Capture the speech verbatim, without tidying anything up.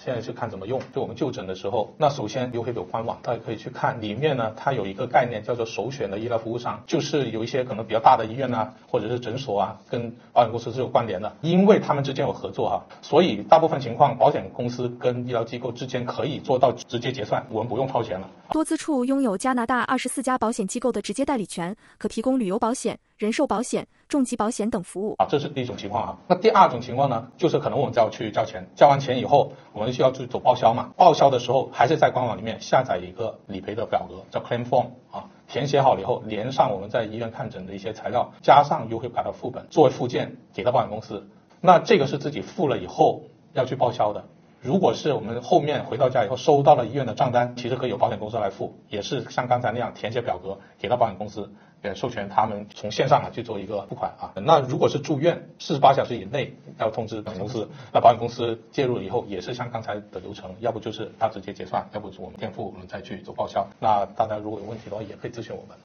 现在是看怎么用。就我们就诊的时候，那首先优惠有官网，大家可以去看，里面呢它有一个概念叫做首选的医疗服务商，就是有一些可能比较大的医院啊，或者是诊所啊，跟保险公司是有关联的，因为他们之间有合作哈、啊，所以大部分情况保险公司跟医疗机构之间可以做到直接结算，我们不用掏钱了。 多资处拥有加拿大二十四家保险机构的直接代理权，可提供旅游保险、人寿保险、重疾保险等服务啊，这是第一种情况啊。那第二种情况呢，就是可能我们就要去交钱，交完钱以后，我们需要去走报销嘛。报销的时候，还是在官网里面下载一个理赔的表格，叫 claim form 啊，填写好了以后，连上我们在医院看诊的一些材料，加上优惠卡的副本作为附件给到保险公司。那这个是自己付了以后要去报销的。如果是我们后面回到家以后收到了医院的账单，其实可以由保险公司来付，也是像刚才那样填写表格给到保险公司，呃，授权他们从线上啊去做一个付款啊。那如果是住院，四十八小时以内要通知保险公司，那保险公司介入了以后，也是像刚才的流程，要不就是他直接结算，要不是我们垫付，我们再去做报销。那大家如果有问题的话，也可以咨询我们。